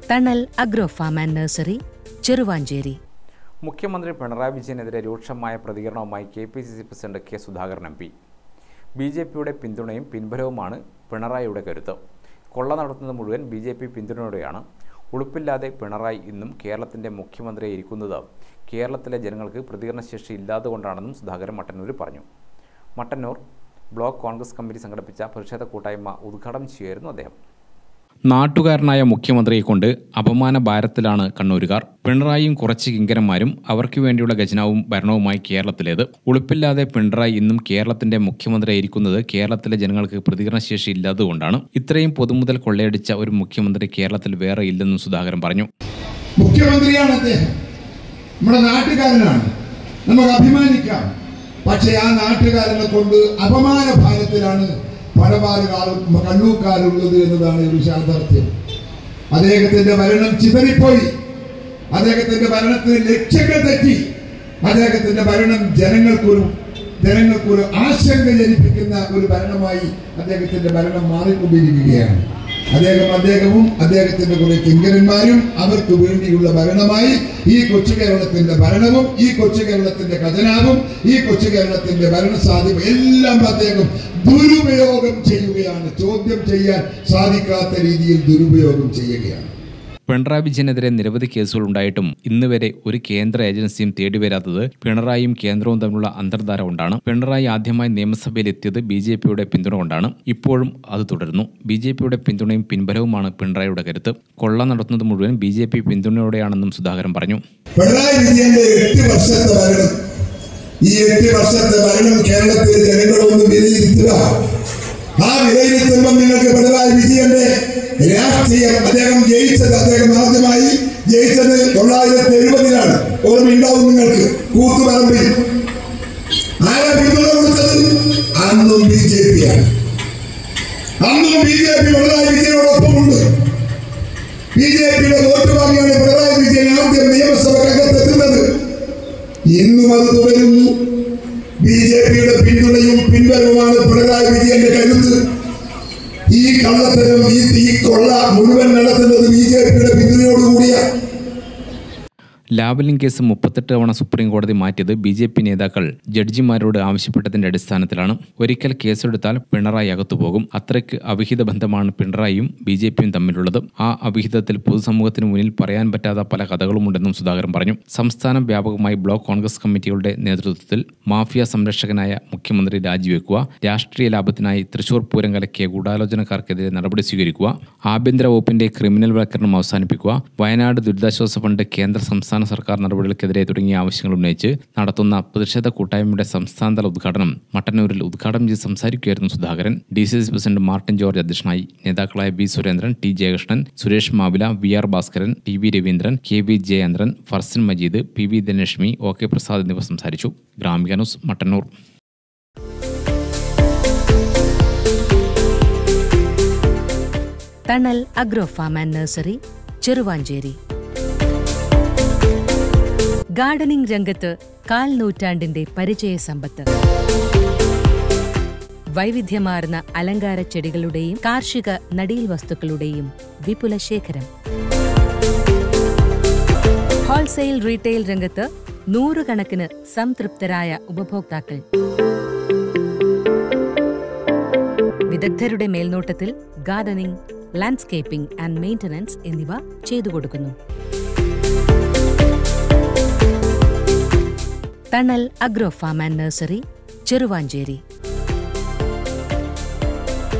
തണൽ agro farm and nursery, Cheruvanchery. മുഖ്യമന്ത്രി പിണറായി വിജയനെതിരെ രൂക്ഷമായ പ്രതികരണവുമായി KPCC president K Sudhakaran MP. BJPയുടെ പിന്തുണയും പിൻബലവുമാണ് പിണറായിയുടെ കരുത്ത്. കൊള്ള നടത്തുന്നത് മുഴുവൻ BJP പിന്തുണയോടെയാണ്. ഉളുപ്പില്ലാതെ പിണറായി ഇന്നും കേരളത്തിന്റെ മുഖ്യമന്ത്രിയെ ഇരിക്കുന്നത് കേരളത്തിലെ ജനങ്ങൾക്ക് പ്രതികരണശേഷി ഇല്ലാത്തതുകൊണ്ടാണെന്നും സുധാകരൻ മട്ടന്നൂരിൽ പറഞ്ഞു. മട്ടന്നൂർ ബ്ലോക്ക് കോൺഗ്രസ് കമ്മിറ്റി സംഘടിപ്പിച്ച പ്രതിഷേധ കൂട്ടായ്മ ഉദ്ഘാടനം ചെയ്യുകയായിരുന്നു അദ്ദേഹം. നാട്ടുകാരനായ മുഖ്യമന്ത്രിയെ കൊണ്ട് അപമാന ഭാരത്തിലാണ് കണ്ണൂരുകാർ. പിണറായിയും കുറച്ച് കിങ്കരന്മാരും അവർക്ക് വേണ്ടിയുള്ള ഖജനാവും ഭരണവുമായി കേരളത്തിലേത്. ഉളുപ്പില്ലാതെ പിണറായി ഇന്നും കേരളത്തിന്റെ മുഖ്യമന്ത്രിയായിരിക്കുന്നത് കേരളത്തിലെ ജനങ്ങൾക്ക് പ്രതികരണശേഷി ഇല്ലാത്തതുകൊണ്ടാണ്. ഇത്രയും പൊതുമുതൽ കൊള്ളയടിച്ച ഒരു മുഖ്യമന്ത്രി കേരളത്തിൽ വേറെ ഇല്ലെന്നും സുധാകരൻ പറഞ്ഞു. മുഖ്യമന്ത്രിയാണ് അദ്ദേഹം, നമ്മുടെ നാട്ടുകാരനാണ്, നമുക്ക് അഭിമാനിക്കാം. പക്ഷേ ആ നാട്ടുകാരനെ കൊണ്ട് അപമാന ഭാരത്തിലാണ് കണ്ണൂക്കാരുള്ളത് എന്നതാണ് ഒരു യാഥാർത്ഥ്യം. അദ്ദേഹത്തിന്റെ ഭരണം ചിതറിപ്പോയി, അദ്ദേഹത്തിന്റെ ഭരണത്തിന് ലക്ഷ്യങ്ങൾ തെറ്റി, അദ്ദേഹത്തിന്റെ ഭരണം ജനങ്ങൾക്കൊരു ആശങ്ക ജനിപ്പിക്കുന്ന ഒരു ഭരണമായി അദ്ദേഹത്തിന്റെ ഭരണം മാറിക്കൊണ്ടിരിക്കുകയാണ്. അദ്ദേഹവും അദ്ദേഹത്തിന്റെ കുറെ കിങ്കരന്മാരും അവർക്ക് വേണ്ടിയുള്ള ഭരണമായി ഈ കൊച്ചു കേരളത്തിന്റെ ഭരണവും ഈ കൊച്ചു കേരളത്തിന്റെ ഖജനാവും ഈ കൊച്ചു കേരളത്തിന്റെ ഭരണസാധ്യത എല്ലാം അദ്ദേഹം ദുരുപയോഗം ചെയ്യുകയാണ്. ചോദ്യം ചെയ്യാൻ സാധിക്കാത്ത രീതിയിൽ ദുരുപയോഗം ചെയ്യുകയാണ്. പിണറായി വിജയനെതിരെ നിരവധി കേസുകൾ ഉണ്ടായിട്ടും ഇന്ന് വരെ ഒരു കേന്ദ്ര ഏജൻസിയും തേടിവരാത്തത് പിണറായിയും കേന്ദ്രവും തമ്മിലുള്ള അന്തർധാര കൊണ്ടാണ്. പിണറായി ആദ്യമായി നിയമസഭയിൽ എത്തിയത് BJPയുടെ പിന്തുണ കൊണ്ടാണ്. ഇപ്പോഴും അത് തുടരുന്നു. BJPയുടെ പിന്തുണയും പിൻബലവുമാണ് പിണറായിയുടെ കരുത്ത്. കൊള്ള നടത്തുന്നത് മുഴുവൻ BJP പിന്തുണയോടെയാണെന്നും സുധാകരൻ പറഞ്ഞു. പിണറായി വിജയന്റെ 8 വർഷത്തെ ഭരണം, ഈ 8 വർഷത്തെ ഭരണം കേരളത്തിലെ ജനങ്ങളൊന്ന് വിലയിരുത്തുക. ആ വിലയിരുത്തുമ്പോൾ നിങ്ങൾക്ക് പിണറായി വിജയന്റെ രാഷ്ട്രീയം, അദ്ദേഹം ആദ്യമായി ജയിച്ചത് 1970-ലാണ്. ഓർമ്മയുണ്ടാവും നിങ്ങൾക്ക്. കൂത്തുപറമ്പിൽ ആരാ പിന്തുണ കൊടുത്തത്? അന്നും BJPയാണ്. അന്നും BJP പിണറായി വിജയനോടൊപ്പമുണ്ട്. BJPയുടെ വോട്ട് വാങ്ങിയാണ് പിണറായി വിജയൻ ആദ്യം നിയമസഭക്കകത്തെത്തുന്നത്. ഇന്നും അത് തുടരുന്നു. BJPയുടെ പിന്തുണയും പിൻബലവുമാണ് പിണറായി വിജയന്റെ കരുത്ത്. ഈ കള്ളത്തരം, ഈ കൊള്ള മുഴുവൻ നടത്തുന്നത് BJPയുടെ പിന്തുണയോടുകൂടിയാണ്. ലാവലിംഗ് കേസ് 38 തവണ സുപ്രീം കോടതി മാറ്റിയത് BJP നേതാക്കൾ ജഡ്ജിമാരോട് ആവശ്യപ്പെട്ടതിന്റെ അടിസ്ഥാനത്തിലാണ്. ഒരിക്കൽ കേസെടുത്താൽ പിണറായി അകത്തുപോകും. അത്രയ്ക്ക് അവിഹിത ബന്ധമാണ് പിണറായിയും BJPയും തമ്മിലുള്ളത്. ആ അവിഹിതത്തിൽ പൊതുസമൂഹത്തിന് മുന്നിൽ പറയാൻ പറ്റാത്ത പല കഥകളുമുണ്ടെന്നും സുധാകരൻ പറഞ്ഞു. സംസ്ഥാന വ്യാപകമായി ബ്ലോക്ക് കോൺഗ്രസ് കമ്മിറ്റികളുടെ നേതൃത്വത്തിൽ മാഫിയ സംരക്ഷകനായ മുഖ്യമന്ത്രി രാജിവെക്കുക, രാഷ്ട്രീയ ലാഭത്തിനായി തൃശൂർ പൂരം കലക്കിയ ഗൂഢാലോചനക്കാർക്കെതിരെ നടപടി സ്വീകരിക്കുക, ആഭ്യന്തര വകുപ്പിന്റെ ക്രിമിനൽ വൽക്കരണം അവസാനിപ്പിക്കുക, വയനാട് ദുരിതാശ്വാസ ഫണ്ട് കേന്ദ്ര സംസ്ഥാന സർക്കാർ നടപടികൾക്കെതിരെ തുടങ്ങിയ ആവശ്യങ്ങൾ ഉന്നയിച്ച് നടത്തുന്ന പ്രതിഷേധ കൂട്ടായ്മയുടെ സംസ്ഥാനതല ഉദ്ഘാടനം മട്ടന്നൂരിൽ ഉദ്ഘാടനം ചെയ്ത് സംസാരിക്കുകയായിരുന്നു Sudhakaran. DCC president Martin George അധ്യക്ഷനായി. നേതാക്കളായ B. Surendran, T. Jayakrishnan, Suresh മാവില, VR. Bhaskaran, TV. Raveendran, KV. Jayendran, Farzin Majeed, PV. Dhanlaxmi, OK. Prasad എന്നിവർ സംസാരിച്ചു. Gramika news, Mattannur. Thanal agro farm and nursery, Cheruvanchery. Gardening രംഗത്ത് 1/4 നൂറ്റാണ്ടിന്റെ പരിചയ സമ്പത്ത്. വൈവിധ്യമാർന്ന അലങ്കാര ചെടികളുടെയും കാർഷിക നടീൽ വസ്തുക്കളുടെയും വിപുല ശേഖരം. ഹോൾസെയിൽ റീറ്റെയിൽ രംഗത്ത് 100 കണക്കിന് സംതൃപ്തരായ ഉപഭോക്താക്കൾ. വിദഗ്ധരുടെ മേൽനോട്ടത്തിൽ ഗാർഡനിംഗ്, ലാൻഡ്സ്കേപ്പിംഗ് ആൻഡ് മെയിന്റനൻസ് എന്നിവ ചെയ്തു കൊടുക്കുന്നു. Thanal agro farm and nursery, Cheruvanchery.